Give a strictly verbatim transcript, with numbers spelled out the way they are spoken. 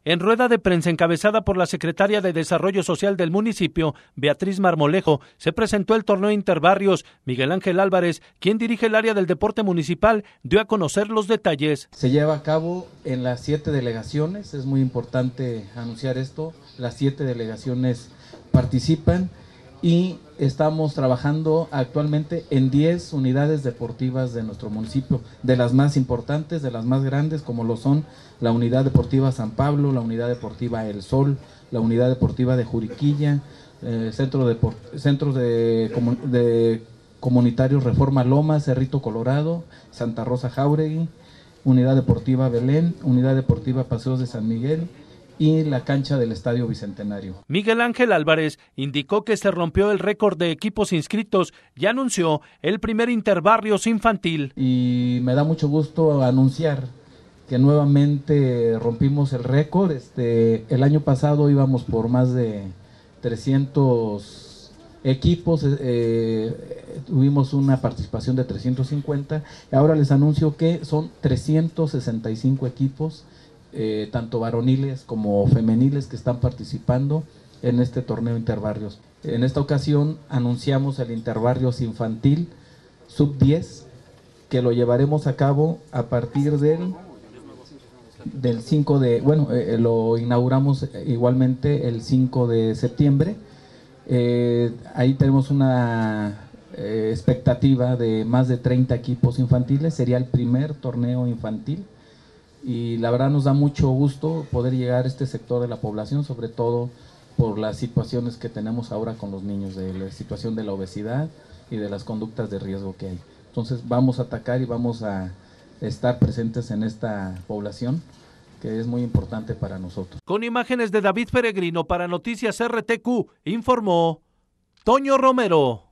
En rueda de prensa encabezada por la secretaria de Desarrollo Social del municipio, Beatriz Marmolejo, se presentó el torneo Interbarrios. Miguel Ángel Álvarez, quien dirige el área del deporte municipal, dio a conocer los detalles. Se lleva a cabo en las siete delegaciones, es muy importante anunciar esto, las siete delegaciones participan y estamos trabajando actualmente en diez unidades deportivas de nuestro municipio, de las más importantes, de las más grandes, como lo son la Unidad Deportiva San Pablo, la Unidad Deportiva El Sol, la Unidad Deportiva de Juriquilla, eh, Centro de, Centros de, de Comunitarios Reforma Lomas, Cerrito Colorado, Santa Rosa Jáuregui, Unidad Deportiva Belén, Unidad Deportiva Paseos de San Miguel y la cancha del Estadio Bicentenario. Miguel Ángel Álvarez indicó que se rompió el récord de equipos inscritos y anunció el primer Interbarrios infantil. Y me da mucho gusto anunciar que nuevamente rompimos el récord. Este, el año pasado íbamos por más de trescientos equipos, eh, tuvimos una participación de trescientos cincuenta y ahora les anuncio que son trescientos sesenta y cinco equipos, Eh, tanto varoniles como femeniles, que están participando en este torneo Interbarrios. En esta ocasión anunciamos el Interbarrios infantil sub diez, que lo llevaremos a cabo a partir del, del cinco de, bueno, eh, lo inauguramos igualmente el cinco de septiembre. Eh, ahí tenemos una eh, expectativa de más de treinta equipos infantiles, sería el primer torneo infantil. Y la verdad nos da mucho gusto poder llegar a este sector de la población, sobre todo por las situaciones que tenemos ahora con los niños, de la situación de la obesidad y de las conductas de riesgo que hay. Entonces vamos a atacar y vamos a estar presentes en esta población, que es muy importante para nosotros. Con imágenes de David Peregrino para Noticias R T Q, informó Toño Romero.